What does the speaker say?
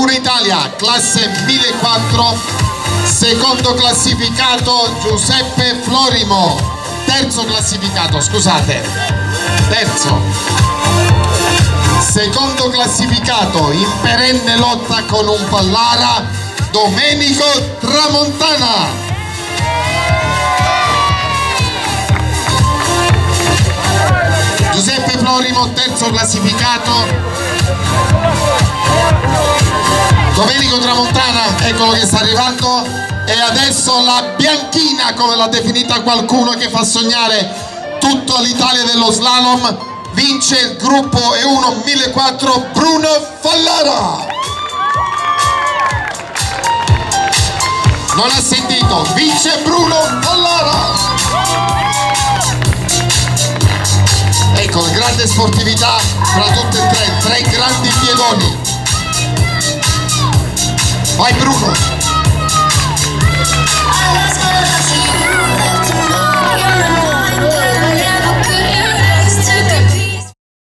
Bruno Italia, classe 1004, secondo classificato Giuseppe Florimo, terzo classificato, scusate, terzo. Secondo classificato in perenne lotta con un Pallara, Domenico Tramontana. Giuseppe Florimo, terzo classificato. Domenico Tramontana, eccolo che sta arrivando. E adesso la bianchina, come l'ha definita qualcuno, che fa sognare tutta l'Italia dello slalom, vince il gruppo E1 1004 Bruno Fallara. Non ha sentito, vince Bruno Fallara. Ecco, grande sportività fra tutte e tre grandi piedoni. Vai Bruno!